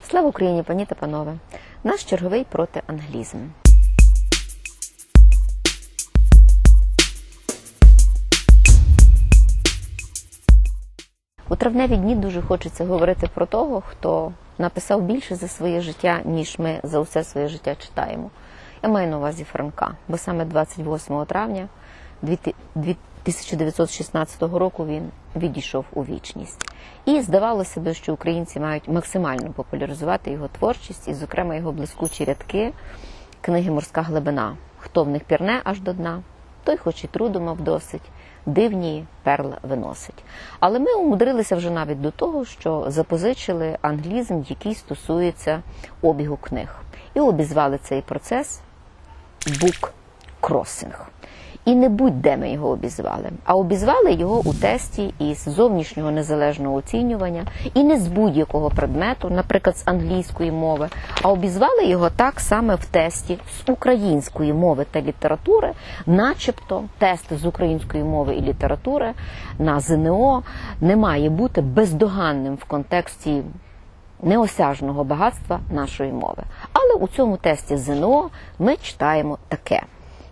Слава Україні, пані та панове! Наш черговий протианглізм. У травневі дні дуже хочеться говорити про того, хто написав більше за своє життя, ніж ми за усе своє життя читаємо. Я маю на увазі Франка, бо саме 28 травня 1916 року він відійшов у вічність. І здавалося б, що українці мають максимально популяризувати його творчість, і, зокрема, його блискучі рядки книги «Морська глибина». Хто в них пірне аж до дна, той хоч і труду мав досить, дивні перла виносить. Але ми умудрилися вже навіть до того, що запозичили англізм, який стосується обігу книг. І обізвали цей процес буккросинг. І не будь-де ми його обізвали, а обізвали його у тесті із зовнішнього незалежного оцінювання і не з будь-якого предмету, наприклад, з англійської мови, а обізвали його так саме в тесті з української мови та літератури, начебто тест з української мови і літератури на ЗНО не має бути бездоганним в контексті неосяжного багатства нашої мови. Але у цьому тесті ЗНО ми читаємо таке.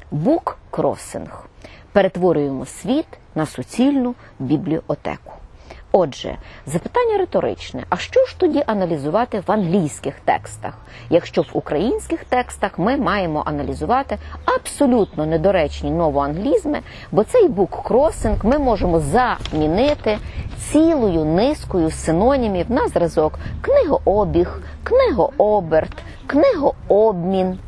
Буккросинг. Перетворюємо світ на суцільну бібліотеку. Отже, запитання риторичне. А що ж тоді аналізувати в англійських текстах, якщо в українських текстах ми маємо аналізувати абсолютно недоречні новоанглізми, бо цей буккросинг ми можемо замінити цілою низкою синонімів на зразок книгообіг, книгооберт, книгообмін,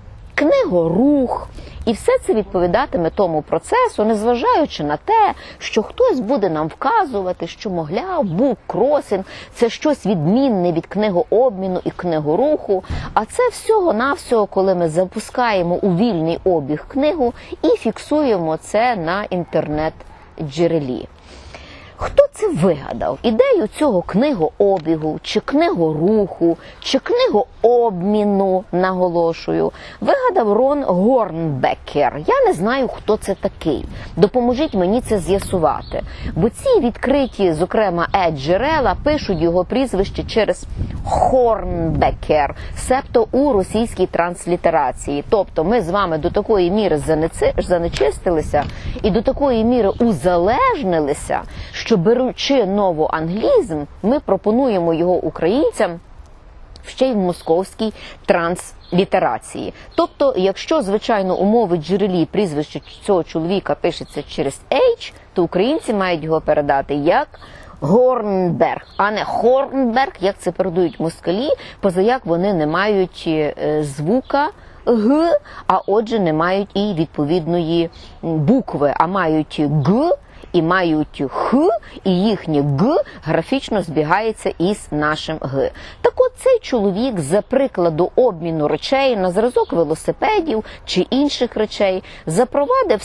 книгорух. І все це відповідатиме тому процесу, незважаючи на те, що хтось буде нам вказувати, що, мовляв, буккросинг – це щось відмінне від книгообміну і книгоруху, а це всього-навсього, коли ми запускаємо у вільний обіг книгу і фіксуємо це на інтернет-джерелі. Хто це вигадав? Ідею цього книгообігу, чи книгоруху, чи книгообміну, наголошую, вигадав Рон Горнбекер. Я не знаю, хто це такий. Допоможіть мені це з'ясувати. Бо ці відкриті, зокрема, джерела пишуть його прізвище через Хорнбекер, себто у російській транслітерації. Тобто ми з вами до такої міри занечистилися і до такої міри узалежнилися, що, беручи новоанглізм, ми пропонуємо його українцям ще й в московській транслітерації. Тобто, якщо, звичайно, у мови джерелі прізвище цього чоловіка пишеться через H, то українці мають його передати як Горнберг, а не Хорнберг, як це передають москалі, позаяк вони не мають звука Г, а отже не мають і відповідної букви, а мають Г, і мають Х, і їхнє Г графічно збігається із нашим Г. Так от цей чоловік, за прикладу обміну речей на зразок велосипедів чи інших речей, запровадив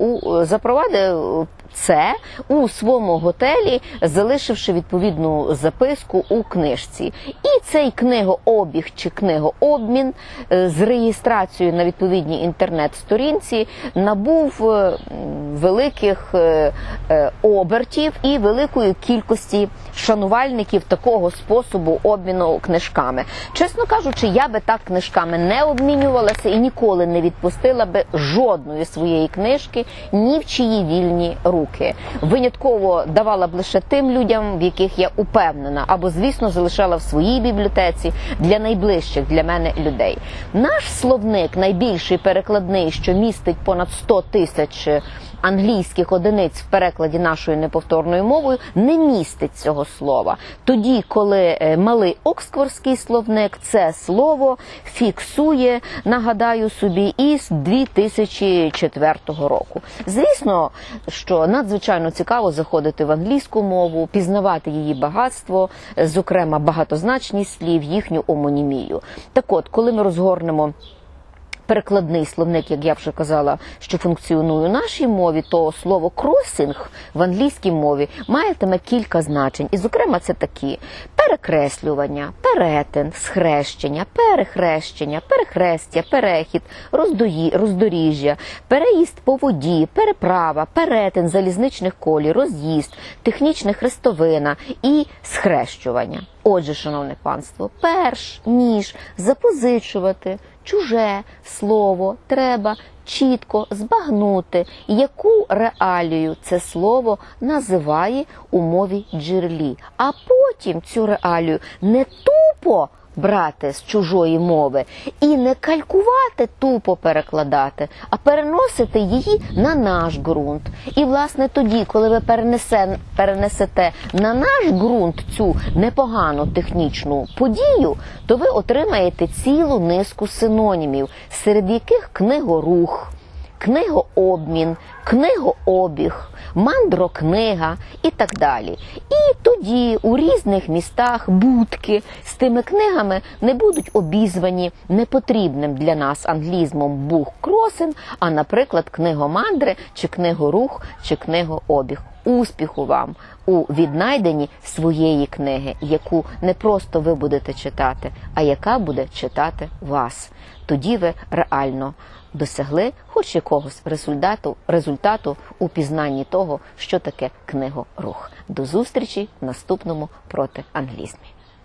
це у своєму готелі, залишивши відповідну записку у книжці. І цей книгообіг чи книгообмін з реєстрацією на відповідній інтернет-сторінці набув великих обертів і великої кількості шанувальників такого способу обміну книжками. Чесно кажучи, я би так книжками не обмінювалася і ніколи не відпустила би жодної своєї книжки ні в чиї вільні руки. Винятково давала б лише тим людям, в яких я упевнена, або, звісно, залишала в своїй бібліотеці для найближчих для мене людей. Наш словник, найбільший перекладний, що містить понад 100 тисяч англійських одиниць в перекладі нашою неповторною мовою, не містить цього слова. Тоді, коли малий Оксфордський словник це слово фіксує, нагадаю собі, із 2004 року. Звісно, що надзвичайно цікаво заходити в англійську мову, пізнавати її багатство, зокрема багатозначність слів, їхню омонімію. Так от, коли ми розгорнемо перекладний словник, як я вже казала, що функціонує у нашій мові, то слово кросінг в англійській мові матиме кілька значень. І, зокрема, це такі: перекреслювання, перетин, схрещення, перехрещення, перехрестя, перехід, роздоріжжя, переїзд по воді, переправа, перетин залізничних колій, роз'їзд, технічне хрестовина і схрещування. Отже, шановне панство, перш ніж запозичувати чуже слово, треба чітко збагнути, яку реалію це слово називає у мові джерелі. А потім цю реалію не тупо брати з чужої мови і не калькувати, тупо перекладати, а переносити її на наш ґрунт. І, власне, тоді, коли ви перенесете на наш ґрунт цю непогану технічну подію, то ви отримаєте цілу низку синонімів, серед яких книгорух, книгообмін, книгообіг, мандрокнига і так далі. І тоді у різних містах будки з тими книгами не будуть обізвані непотрібним для нас англізмом бух-кросин, а, наприклад, книгомандри, чи книгорух, чи книгообіг. Успіху вам у віднайденні своєї книги, яку не просто ви будете читати, а яка буде читати вас. Тоді ви реально досягли хоч якогось результату у пізнанні того, що таке книгорух. До зустрічі в наступному проти англізмі.